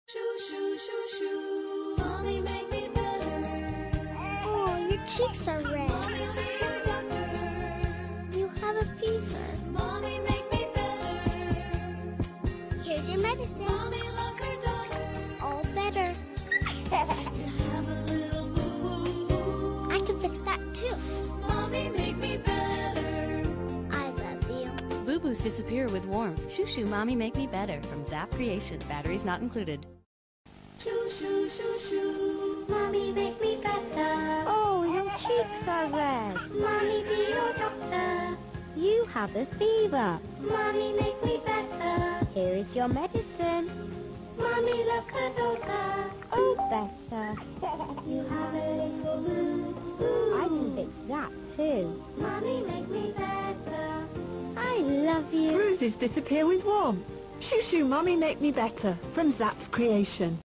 Chou, chou, chou, chou. Mommy, make me better. Oh, your cheeks are red. Mommy'll be your doctor. You have a fever. Mommy, make me better. Here's your medicine. Mommy loves her daughter. All better. You have a little boo-boo. I can fix that too. Mommy, make me better. I love you. Boo-boos disappear with warmth. Shoo Shoo Mommy Make Me Better from Zap Creation. Batteries not included. Chou, chou, chou, chou. Mommy, make me better. Oh, your cheeks are red. Mommy, be your doctor. You have a fever. Mommy, make me better. Here is your medicine. Mommy loves her daughter. Oh, better. You have a little boo-boo. I can fix that too. Mommy, make me better. I love you. Bruises disappear with warmth. Shoo Shoo Mommy Make Me Better from Zap Creation.